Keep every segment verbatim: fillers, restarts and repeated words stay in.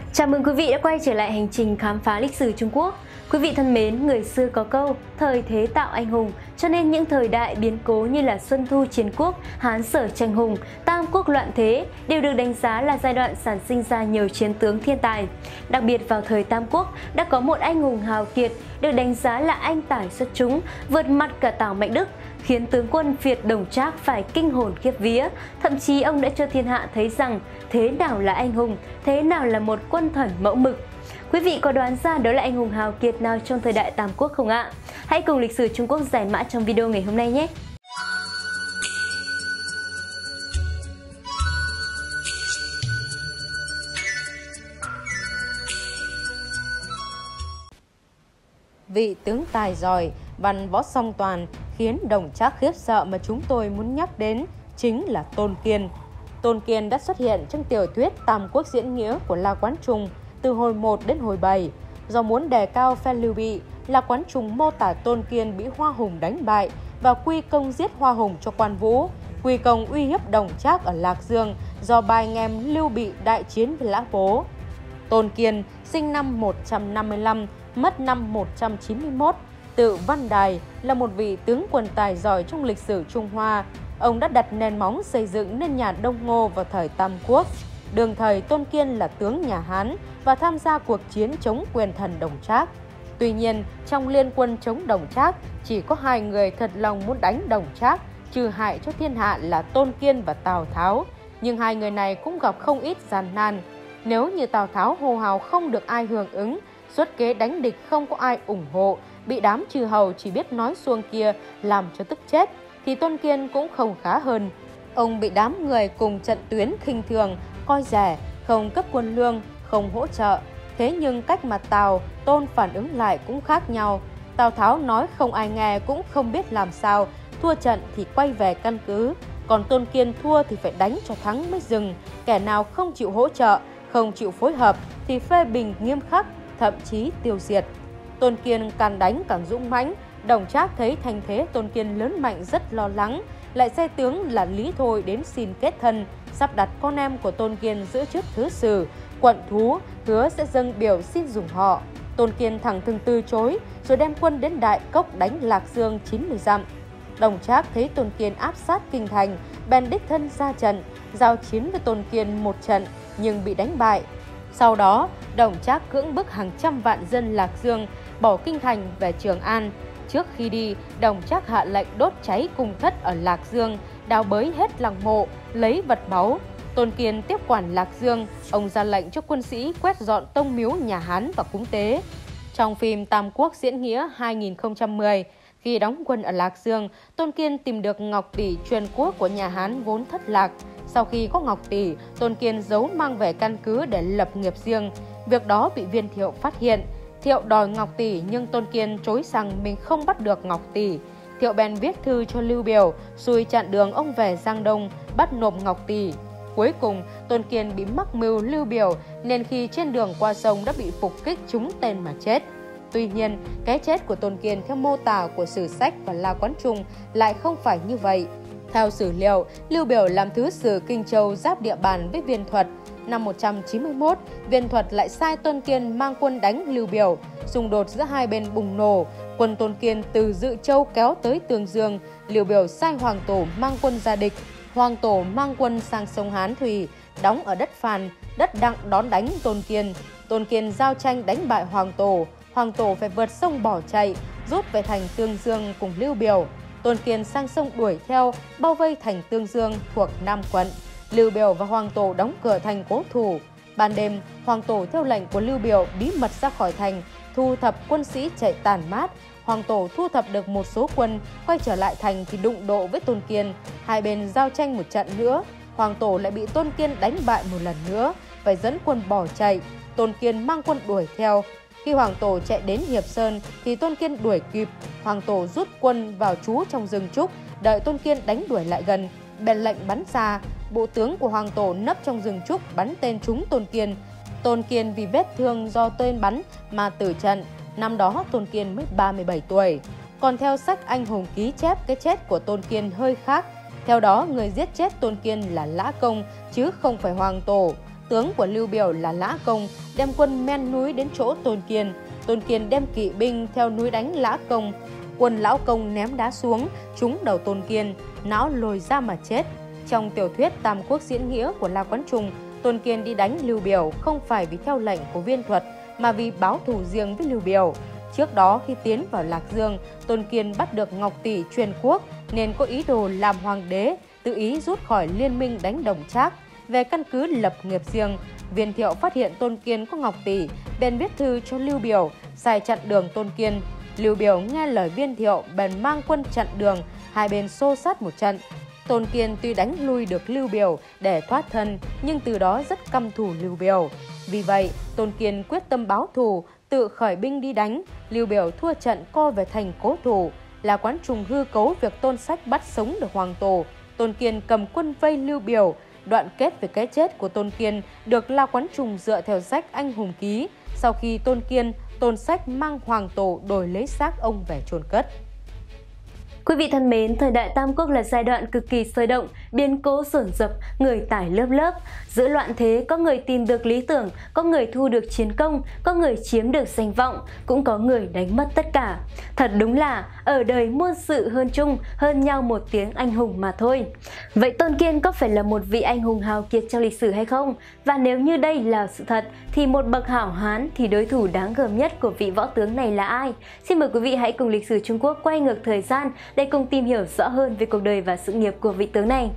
Chào mừng quý vị đã quay trở lại hành trình khám phá lịch sử Trung Quốc. Quý vị thân mến, người xưa có câu, thời thế tạo anh hùng, cho nên những thời đại biến cố như là Xuân Thu Chiến Quốc, Hán Sở tranh hùng, Tam Quốc loạn thế đều được đánh giá là giai đoạn sản sinh ra nhiều chiến tướng thiên tài. Đặc biệt vào thời Tam Quốc đã có một anh hùng hào kiệt được đánh giá là anh tài xuất chúng, vượt mặt cả Tào Mạnh Đức, khiến tướng quân Việt Đổng Trác phải kinh hồn khiếp vía. Thậm chí ông đã cho thiên hạ thấy rằng thế nào là anh hùng, thế nào là một quân thần mẫu mực. Quý vị có đoán ra đó là anh hùng hào kiệt nào trong thời đại Tam Quốc không ạ? Hãy cùng lịch sử Trung Quốc giải mã trong video ngày hôm nay nhé! Vị tướng tài giỏi, văn võ song toàn khiến Đổng Trác khiếp sợ mà chúng tôi muốn nhắc đến chính là Tôn Kiên. Tôn Kiên đã xuất hiện trong tiểu thuyết Tam Quốc diễn nghĩa của La Quán Trung từ hồi một đến hồi bảy. Do muốn đề cao phe Lưu Bị, La Quán Trung mô tả Tôn Kiên bị Hoa Hùng đánh bại và quy công giết Hoa Hùng cho Quan Vũ, quy công uy hiếp Đổng Trác ở Lạc Dương do ba anh em Lưu Bị đại chiến với Lã Bố. Tôn Kiên sinh năm một trăm năm mươi lăm, mất năm một trăm chín mươi mốt, tự Văn Đài, là một vị tướng quân tài giỏi trong lịch sử Trung Hoa. Ông đã đặt nền móng xây dựng nên nhà Đông Ngô vào thời Tam Quốc. Đương thời Tôn Kiên là tướng nhà Hán và tham gia cuộc chiến chống quyền thần Đổng Trác. Tuy nhiên, trong liên quân chống Đổng Trác, chỉ có hai người thật lòng muốn đánh Đổng Trác, trừ hại cho thiên hạ là Tôn Kiên và Tào Tháo. Nhưng hai người này cũng gặp không ít gian nan. Nếu như Tào Tháo hô hào không được ai hưởng ứng, xuất kế đánh địch không có ai ủng hộ, bị đám chư hầu chỉ biết nói suông kia làm cho tức chết, thì Tôn Kiên cũng không khá hơn. Ông bị đám người cùng trận tuyến khinh thường, coi rẻ, không cấp quân lương, không hỗ trợ. Thế nhưng cách mà Tào, Tôn phản ứng lại cũng khác nhau. Tào Tháo nói không ai nghe cũng không biết làm sao, thua trận thì quay về căn cứ. Còn Tôn Kiên thua thì phải đánh cho thắng mới dừng. Kẻ nào không chịu hỗ trợ, không chịu phối hợp thì phê bình nghiêm khắc, thậm chí tiêu diệt. Tôn Kiên càng đánh càng dũng mãnh. Đổng Trác thấy thành thế Tôn Kiên lớn mạnh rất lo lắng, lại sai tướng là Lý Thôi đến xin kết thân, sắp đặt con em của Tôn Kiên giữ chức thứ sử, quận thú, hứa sẽ dâng biểu xin dùng họ. Tôn Kiên thẳng thừng từ chối, rồi đem quân đến Đại Cốc đánh Lạc Dương chín mươi dặm. Đổng Trác thấy Tôn Kiên áp sát kinh thành, bèn đích thân ra trận, giao chiến với Tôn Kiên một trận nhưng bị đánh bại. Sau đó, Đổng Trác cưỡng bức hàng trăm vạn dân Lạc Dương bỏ kinh thành về Trường An. Trước khi đi, Đổng Trác hạ lệnh đốt cháy cung thất ở Lạc Dương, đào bới hết lăng mộ, lấy vật báu. Tôn Kiên tiếp quản Lạc Dương, ông ra lệnh cho quân sĩ quét dọn tông miếu nhà Hán và cúng tế. Trong phim Tam Quốc diễn nghĩa hai nghìn không trăm mười, khi đóng quân ở Lạc Dương, Tôn Kiên tìm được ngọc tỷ truyền quốc của nhà Hán vốn thất lạc. Sau khi có ngọc tỷ, Tôn Kiên giấu mang về căn cứ để lập nghiệp riêng. Việc đó bị Viên Thiệu phát hiện. Thiệu đòi ngọc tỷ nhưng Tôn Kiên chối rằng mình không bắt được ngọc tỷ. Thiệu bèn viết thư cho Lưu Biểu, xui chặn đường ông về Giang Đông, bắt nộp ngọc tỷ. Cuối cùng, Tôn Kiên bị mắc mưu Lưu Biểu nên khi trên đường qua sông đã bị phục kích trúng tên mà chết. Tuy nhiên, cái chết của Tôn Kiên theo mô tả của sử sách và La Quán Trung lại không phải như vậy. Theo sử liệu, Lưu Biểu làm thứ sử Kinh Châu giáp địa bàn với Viên Thuật. Năm một trăm chín mươi mốt, Viên Thuật lại sai Tôn Kiên mang quân đánh Lưu Biểu. Xung đột giữa hai bên bùng nổ, quân Tôn Kiên từ Dự Châu kéo tới Tương Dương. Lưu Biểu sai Hoàng Tổ mang quân ra địch. Hoàng Tổ mang quân sang sông Hán Thủy, đóng ở đất Phàn, đất Đặng đón đánh Tôn Kiên. Tôn Kiên giao tranh đánh bại Hoàng Tổ. Hoàng Tổ phải vượt sông bỏ chạy, rút về thành Tương Dương cùng Lưu Biểu. Tôn Kiên sang sông đuổi theo, bao vây thành Tương Dương thuộc Nam quận. Lưu Biểu và Hoàng Tổ đóng cửa thành cố thủ. Ban đêm, Hoàng Tổ theo lệnh của Lưu Biểu bí mật ra khỏi thành, thu thập quân sĩ chạy tản mát. Hoàng Tổ thu thập được một số quân, quay trở lại thành thì đụng độ với Tôn Kiên. Hai bên giao tranh một trận nữa, Hoàng Tổ lại bị Tôn Kiên đánh bại một lần nữa, phải dẫn quân bỏ chạy. Tôn Kiên mang quân đuổi theo. Khi Hoàng Tổ chạy đến Hiệp Sơn thì Tôn Kiên đuổi kịp. Hoàng Tổ rút quân vào trú trong rừng trúc, đợi Tôn Kiên đánh đuổi lại gần, bèn lệnh bắn xa. Bộ tướng của Hoàng Tổ nấp trong rừng trúc bắn tên trúng Tôn Kiên. Tôn Kiên vì vết thương do tên bắn mà tử trận. Năm đó Tôn Kiên mới ba mươi bảy tuổi. Còn theo sách Anh Hùng Ký chép, cái chết của Tôn Kiên hơi khác. Theo đó, người giết chết Tôn Kiên là Lã Công chứ không phải Hoàng Tổ. tướng của Lưu Biểu là Lã Công đem quân men núi đến chỗ Tôn Kiên. Tôn Kiên đem kỵ binh theo núi đánh Lã Công. Quân Lão Công ném đá xuống, trúng đầu Tôn Kiên, não lồi ra mà chết. Trong tiểu thuyết Tam Quốc diễn nghĩa của La Quán Trung, Tôn Kiên đi đánh Lưu Biểu không phải vì theo lệnh của Viên Thuật mà vì báo thù riêng với Lưu Biểu. Trước đó khi tiến vào Lạc Dương, Tôn Kiên bắt được Ngọc Tỷ truyền quốc nên có ý đồ làm hoàng đế, tự ý rút khỏi liên minh đánh Đồng Trác, về căn cứ lập nghiệp riêng. Viên Thiệu phát hiện Tôn Kiên có Ngọc Tỷ, bèn viết thư cho Lưu Biểu, sai chặn đường Tôn Kiên. Lưu Biểu nghe lời Viên Thiệu, bèn mang quân chặn đường, hai bên xô sát một trận. Tôn Kiên tuy đánh lui được Lưu Biểu để thoát thân, nhưng từ đó rất căm thù Lưu Biểu. Vì vậy, Tôn Kiên quyết tâm báo thù, tự khởi binh đi đánh. Lưu Biểu thua trận co về thành cố thủ. La Quán Trung hư cấu việc Tôn Sách bắt sống được hoàng tổ. Tôn Kiên cầm quân vây Lưu Biểu. Đoạn kết về cái chết của Tôn Kiên được La Quán Trung dựa theo sách Anh Hùng Ký. Sau khi Tôn Kiên, Tôn Sách mang hoàng tổ đổi lấy xác ông về chôn cất. Quý vị thân mến, thời đại Tam Quốc là giai đoạn cực kỳ sôi động, biến cố dồn dập, người tải lớp lớp. Giữa loạn thế, có người tìm được lý tưởng, có người thu được chiến công, có người chiếm được danh vọng, cũng có người đánh mất tất cả. Thật đúng là ở đời muôn sự hơn chung, hơn nhau một tiếng anh hùng mà thôi. Vậy Tôn Kiên có phải là một vị anh hùng hào kiệt trong lịch sử hay không? Và nếu như đây là sự thật, thì một bậc hảo hán thì đối thủ đáng gờm nhất của vị võ tướng này là ai? Xin mời quý vị hãy cùng lịch sử Trung Quốc quay ngược thời gian để cùng tìm hiểu rõ hơn về cuộc đời và sự nghiệp của vị tướng này.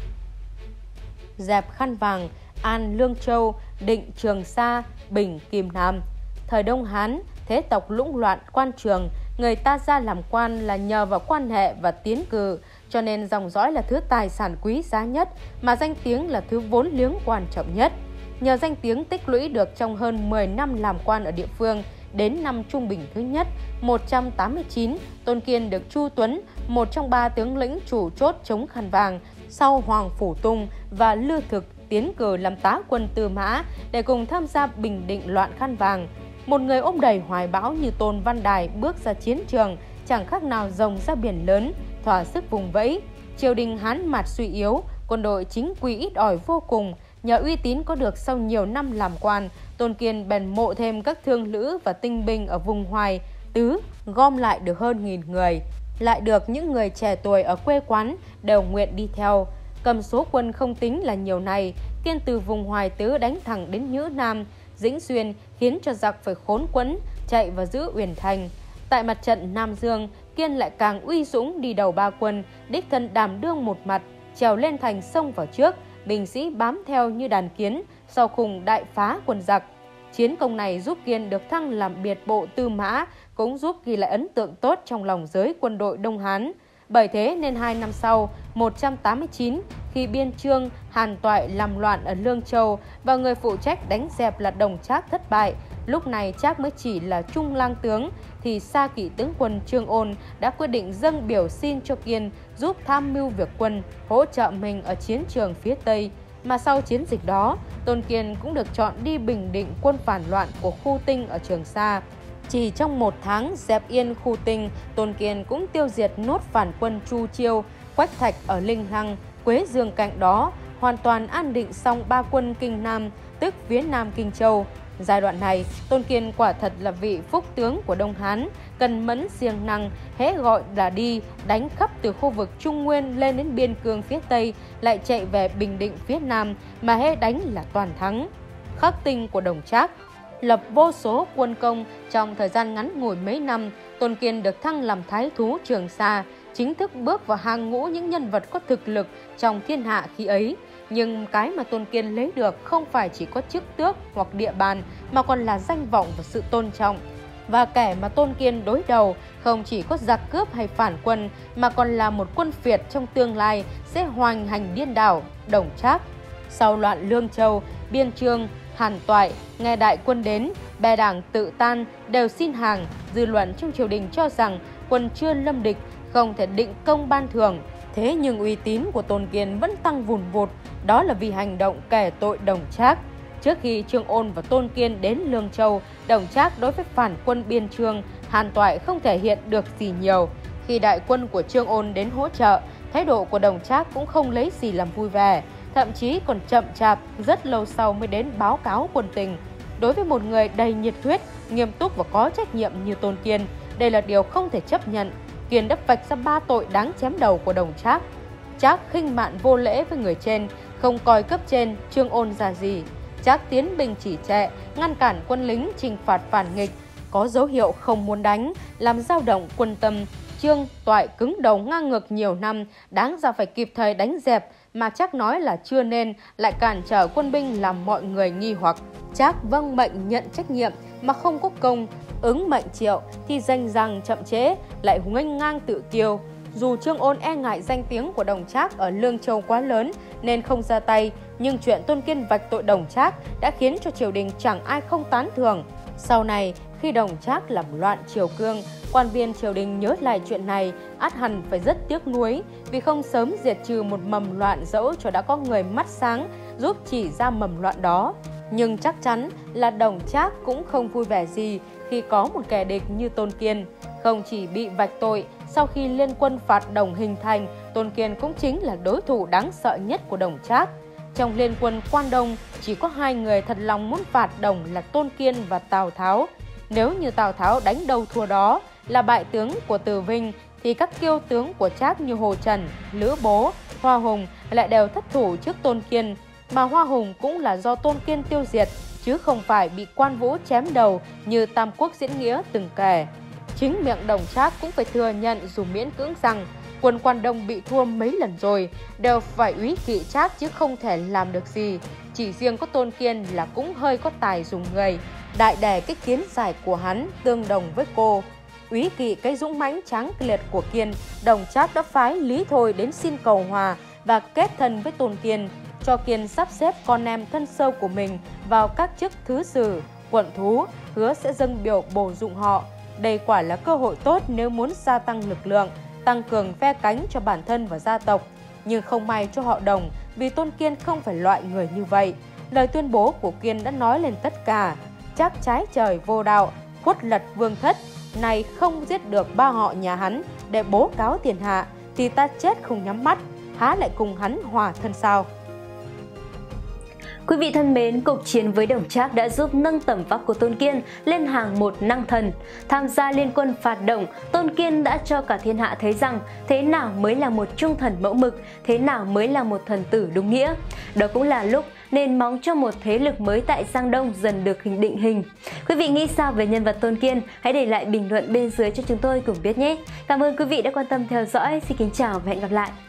Dẹp khăn vàng, an Lương Châu, định Trường Sa, bình Kim Nam. Thời Đông Hán, thế tộc lũng loạn quan trường, người ta ra làm quan là nhờ vào quan hệ và tiến cử, cho nên dòng dõi là thứ tài sản quý giá nhất, mà danh tiếng là thứ vốn liếng quan trọng nhất. Nhờ danh tiếng tích lũy được trong hơn mười năm làm quan ở địa phương, đến năm Trung Bình thứ nhất, một trăm tám mươi chín, Tôn Kiên được Chu Tuấn, một trong ba tướng lĩnh chủ chốt chống khăn vàng, sau Hoàng Phủ Tung và Lư Thực tiến cử làm tá quân Tư Mã để cùng tham gia bình định loạn khăn vàng. Một người ôm đầy hoài bão như Tôn Văn Đài bước ra chiến trường, chẳng khác nào rồng ra biển lớn, thỏa sức vùng vẫy. Triều đình Hán Mạt suy yếu, quân đội chính quy ít ỏi vô cùng. Nhờ uy tín có được sau nhiều năm làm quan, Tôn Kiên bèn mộ thêm các thương lữ và tinh binh ở vùng Hoài, Tứ, gom lại được hơn nghìn người. Lại được những người trẻ tuổi ở quê quán đều nguyện đi theo. Cầm số quân không tính là nhiều này, Kiên từ vùng Hoài Tứ đánh thẳng đến Nhữ Nam, Dĩnh Xuyên, khiến cho giặc phải khốn quẫn, chạy vào giữ Uyển Thành. Tại mặt trận Nam Dương, Kiên lại càng uy dũng đi đầu ba quân, đích thân đảm đương một mặt, trèo lên thành sông vào trước, binh sĩ bám theo như đàn kiến, sau cùng đại phá quân giặc. Chiến công này giúp Kiên được thăng làm biệt bộ Tư Mã, cũng giúp ghi lại ấn tượng tốt trong lòng giới quân đội Đông Hán. Bởi thế nên hai năm sau, một trăm tám mươi chín, khi Biên Trương, Hàn Toại làm loạn ở Lương Châu và người phụ trách đánh dẹp là Đồng Trác thất bại, lúc này Trác mới chỉ là trung lang tướng, thì Sa Kỵ tướng quân Trương Ôn đã quyết định dâng biểu xin cho Kiên giúp tham mưu việc quân, hỗ trợ mình ở chiến trường phía Tây. Mà sau chiến dịch đó, Tôn Kiên cũng được chọn đi bình định quân phản loạn của Khu Tinh ở Trường Sa. Chỉ trong một tháng dẹp yên Khu Tinh, Tôn Kiên cũng tiêu diệt nốt phản quân Chu Chiêu, Quách Thạch ở Linh Lăng, Quế Dương cạnh đó, hoàn toàn an định xong ba quân Kinh Nam, tức phía Nam Kinh Châu. Giai đoạn này, Tôn Kiên quả thật là vị phúc tướng của Đông Hán, cần mẫn siêng năng, hễ gọi là đi, đánh khắp từ khu vực Trung Nguyên lên đến biên cương phía Tây, lại chạy về Bình Định phía Nam, mà hễ đánh là toàn thắng. Khắc tinh của Đồng Trác lập vô số quân công, trong thời gian ngắn ngủi mấy năm, Tôn Kiên được thăng làm thái thú Trường Sa, chính thức bước vào hàng ngũ những nhân vật có thực lực trong thiên hạ khi ấy. Nhưng cái mà Tôn Kiên lấy được không phải chỉ có chức tước hoặc địa bàn, mà còn là danh vọng và sự tôn trọng. Và kẻ mà Tôn Kiên đối đầu không chỉ có giặc cướp hay phản quân, mà còn là một quân phiệt trong tương lai sẽ hoành hành điên đảo, Đồng Trác. Sau loạn Lương Châu, Biên Trương, Hàn Toại nghe đại quân đến, bè đảng tự tan, đều xin hàng. Dư luận trong triều đình cho rằng quân chưa lâm địch, không thể định công ban thưởng. Thế nhưng uy tín của Tôn Kiên vẫn tăng vùn vụt, đó là vì hành động kẻ tội Đồng Trác. Trước khi Trương Ôn và Tôn Kiên đến Lương Châu, Đồng Trác đối với phản quân Biên Trương, Hàn Toại không thể hiện được gì nhiều. Khi đại quân của Trương Ôn đến hỗ trợ, thái độ của Đồng Trác cũng không lấy gì làm vui vẻ. thậm chí còn chậm chạp, rất lâu sau mới đến báo cáo quân tình. Đối với một người đầy nhiệt huyết, nghiêm túc và có trách nhiệm như Tôn Kiên, đây là điều không thể chấp nhận. Kiên đã vạch ra ba tội đáng chém đầu của Đồng Trác. Trác khinh mạn vô lễ với người trên, không coi cấp trên Trương Ôn ra gì. Trác tiến binh chỉ trệ, ngăn cản quân lính trừng phạt phản nghịch, có dấu hiệu không muốn đánh, làm dao động quân tâm. Trương Toại cứng đầu ngang ngược nhiều năm, đáng ra phải kịp thời đánh dẹp, mà Trác nói là chưa nên, lại cản trở quân binh làm mọi người nghi hoặc. Trác vâng mệnh nhận trách nhiệm mà không có công, ứng mệnh triệu thì danh rằng chậm trễ, lại nghênh ngang tự kiêu. Dù Trương Ôn e ngại danh tiếng của Đồng Trác ở Lương Châu quá lớn nên không ra tay, nhưng chuyện Tôn Kiên vạch tội Đồng Trác đã khiến cho triều đình chẳng ai không tán thưởng. Sau này, khi Đồng Trác làm loạn triều cương, quan viên triều đình nhớ lại chuyện này, ắt hẳn phải rất tiếc nuối vì không sớm diệt trừ một mầm loạn, dẫu cho đã có người mắt sáng giúp chỉ ra mầm loạn đó. Nhưng chắc chắn là Đồng Trác cũng không vui vẻ gì khi có một kẻ địch như Tôn Kiên. Không chỉ bị vạch tội, sau khi liên quân phạt Đồng hình thành, Tôn Kiên cũng chính là đối thủ đáng sợ nhất của Đồng Trác. Trong liên quân Quan Đông, chỉ có hai người thật lòng muốn phạt Đồng là Tôn Kiên và Tào Tháo. Nếu như Tào Tháo đánh đầu thua đó, là bại tướng của Từ Vinh, thì các kiêu tướng của Trác như Hồ Trần, Lữ Bố, Hoa Hùng lại đều thất thủ trước Tôn Kiên. Mà Hoa Hùng cũng là do Tôn Kiên tiêu diệt, chứ không phải bị Quan Vũ chém đầu như Tam Quốc Diễn Nghĩa từng kể. Chính miệng Đồng Trác cũng phải thừa nhận dù miễn cưỡng rằng quân Quan Đông bị thua mấy lần rồi, đều phải úy kỵ Trác chứ không thể làm được gì. Chỉ riêng có Tôn Kiên là cũng hơi có tài dùng người. Đại đẻ cái kiến giải của hắn tương đồng với cô. Úy kỵ cái dũng mãnh tráng liệt của Kiên, Đồng Trác đã phái Lý Thôi đến xin cầu hòa và kết thân với Tôn Kiên, cho Kiên sắp xếp con em thân sâu của mình vào các chức thứ sử, quận thú, hứa sẽ dâng biểu bổ dụng họ. Đây quả là cơ hội tốt nếu muốn gia tăng lực lượng, tăng cường phe cánh cho bản thân và gia tộc. Nhưng không may cho họ Đồng, vì Tôn Kiên không phải loại người như vậy. Lời tuyên bố của Kiên đã nói lên tất cả. Trác trái trời vô đạo, khuất lật vương thất, này không giết được ba họ nhà hắn để bố cáo thiên hạ, thì ta chết không nhắm mắt, há lại cùng hắn hòa thân sao? Quý vị thân mến, cuộc chiến với Đồng Trác đã giúp nâng tầm vóc của Tôn Kiên lên hàng một năng thần. Tham gia liên quân phạt Đồng, Tôn Kiên đã cho cả thiên hạ thấy rằng thế nào mới là một trung thần mẫu mực, thế nào mới là một thần tử đúng nghĩa. Đó cũng là lúc nền móng cho một thế lực mới tại Giang Đông dần được hình định hình. Quý vị nghĩ sao về nhân vật Tôn Kiên? Hãy để lại bình luận bên dưới cho chúng tôi cùng biết nhé. Cảm ơn quý vị đã quan tâm theo dõi. Xin kính chào và hẹn gặp lại.